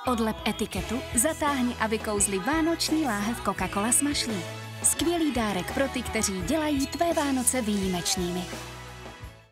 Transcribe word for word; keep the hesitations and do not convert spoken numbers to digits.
Odlep etiketu, zatáhni a vykouzli vánoční láhev Coca-Cola s mašlí. Skvělý dárek pro ty, kteří dělají tvé Vánoce výjimečnými.